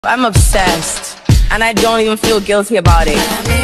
I'm obsessed, and I don't even feel guilty about it.